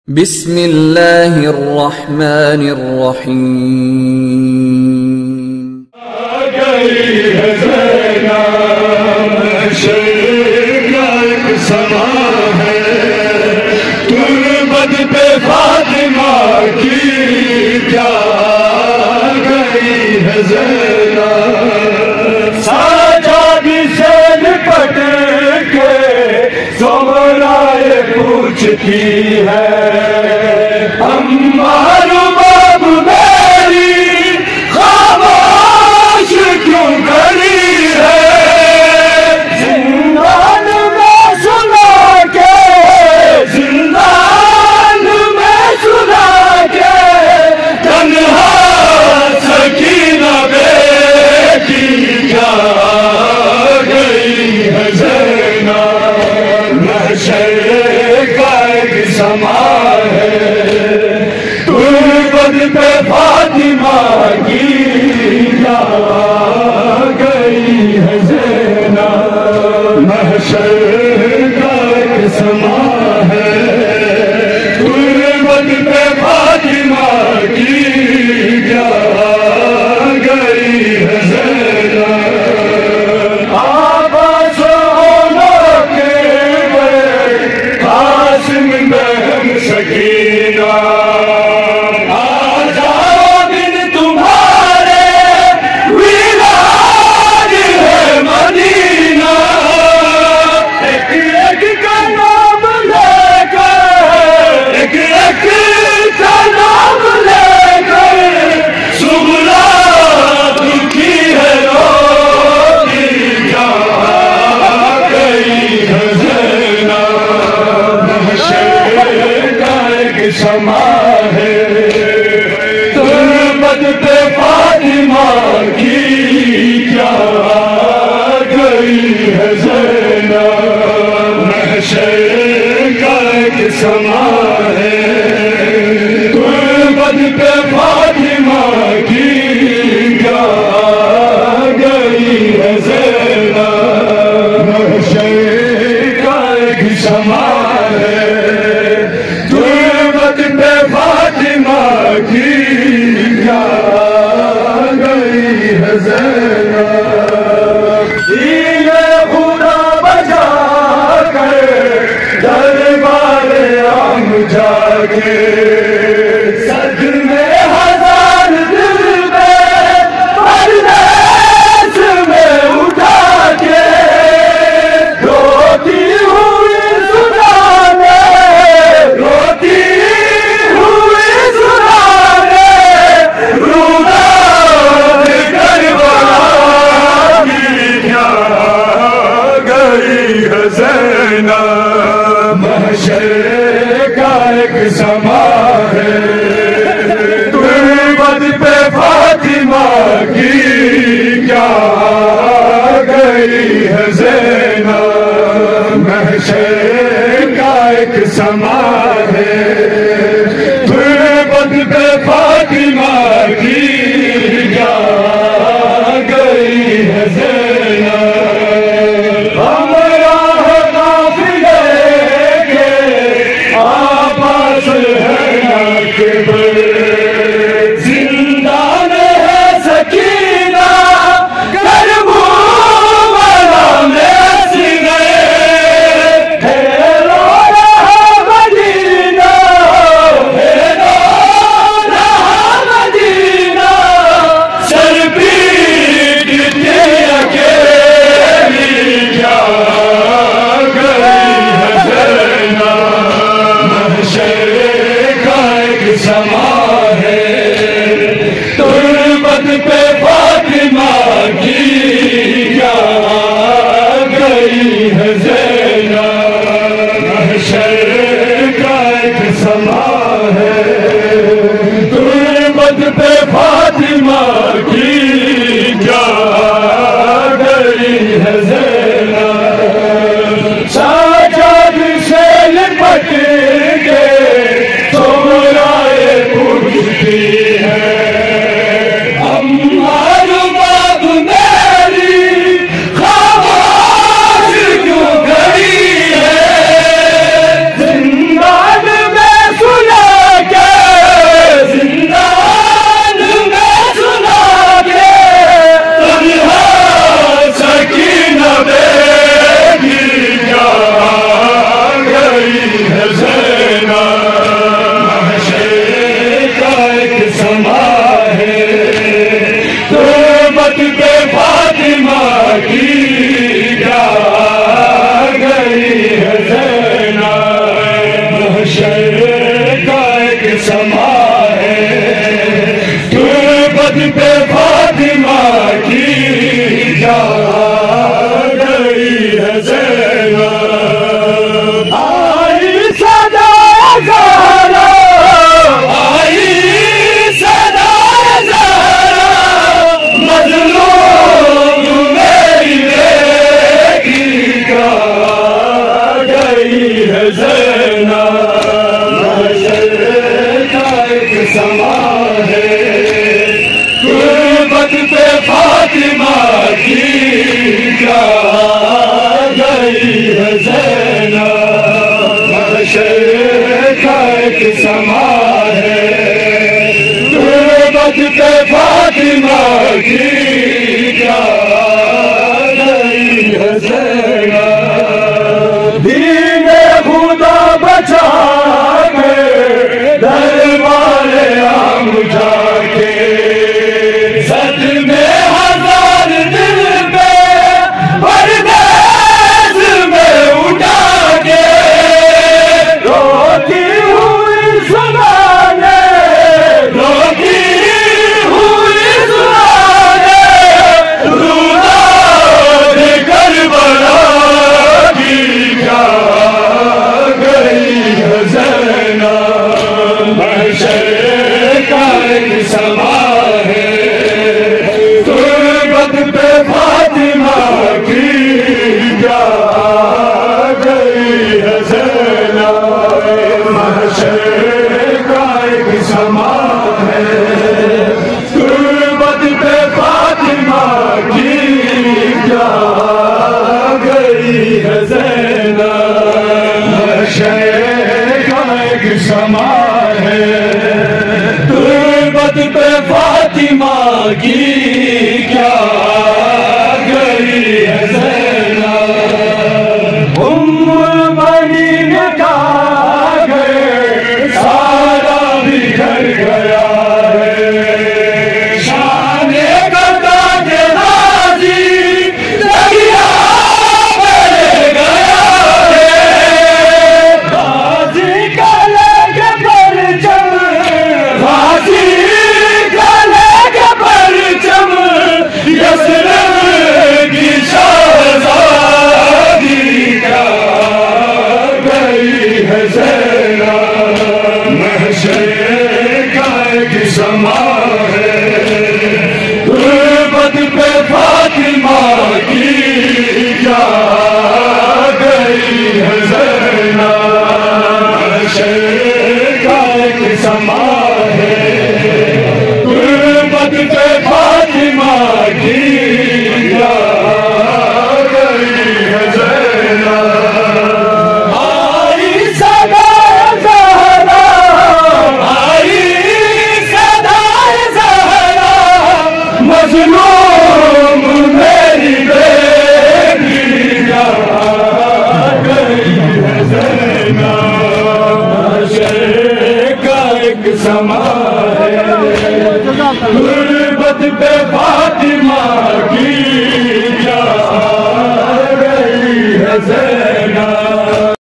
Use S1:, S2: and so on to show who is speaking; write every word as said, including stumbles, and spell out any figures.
S1: بسم اللہ الرحمن الرحیم۔
S2: آ گئی ہے زینب محشر کا ایک سما ہے، تربت پہ فاطمہ کی کیا آ گئی ہے زینب، سجادی سے لپٹ کے زہرا پوچھتی ہے عمار باب میری خاموش کیوں کری ہے، زندان میں سنا کے زندان میں سنا کے تنہا سکینہ بیٹی کیا گئی ہے زینب، محشر کا ایک سما ہے، تربت پہ فاطمہ کی کیا گئی ہے زینب، محشر کا ایک سما ہے، تربت پہ فاطمہ کی کیا گئی ہے زینب، آباس ہونا کے قاسم بہن سکینہ آ جاؤ دن تمہارے ویران ہے مدینہ، ایک ایک کا نام لے کر ایک ایک کا نام لے کر سغرا دکھی ہے روتی کیا گئی ہے زینب، محشر کا ایک سما ہے، تربت پہ فاطمہ کی کیا گئی ہے زینب، محشر کا ایک سما ہے، تربت پہ فاطمہ کی کیا گئی ہے زینب، محشر کا ایک سما ہے، تربت پہ فاطمہ کی کیا گئی ہے زینب، دین خدا بجا کر دربار عام جا کے صدمے ہزار دل میں پردیس میں اٹھا کے روتی ہوئی سنانے روتی ہوئی سنانے رونا کربلا کی کیا گئی ہے زینب، محشر کا ایک سما ہے، تربت پہ فاطمہ کی کیا گئی ہے زینب، محشر کا ایک سما ہے، تربت پہ فاطمہ کی کیا گئی ہے زینب، ہمراہ قافلے کے آپاس ہے ناقب، زندان ہے سکینہ کربلا میں سینے، ہے رو رہا مدینہ ہے رو رہا مدینہ ایک سما ہے غربت پہ فاطمہ کی کیا گئی ہے زینب دین خدا بچا کے دربار عام جا کے سچ میں ہزار دل پہ پردیس میں اٹھا کے روتی ہوئی زمانے روتی ہوئی زمانے روداد کربلا کی کیا گئی ہے زینب محشر کا ایک سما ہے غربت پہ فاطمہ کی کیا گئی ہے زینب محشر کا ایک سما ہے غربت پہ فاطمہ کی کیا گئی ہے زینب محشر کا ایک سما ہے غربت پہ فاطمہ کی کیا گئی ہے زینب ام المؤمنین کا گھر سارا بکھر گیا ہے شان کا تاج غازی دریا بڑھ گیا ہے غازی کا لے کے پرچم غازی کا لے کے پرچم یثرب کی شہزادی کیا گئی ہے زینب محشر کا ایک سما ہے غربت پہ فاطمہ کی کیا گئی ہے زینب محشر کا ایک سما ہے غربت پہ فاطمہ کی کیا گئی ہے زینب آئی صدا زہرا آئی صدا زہرا مظلوم میری بیٹی کیا گئی ہے زینب محشر کا ایک سما ہے غربت پہ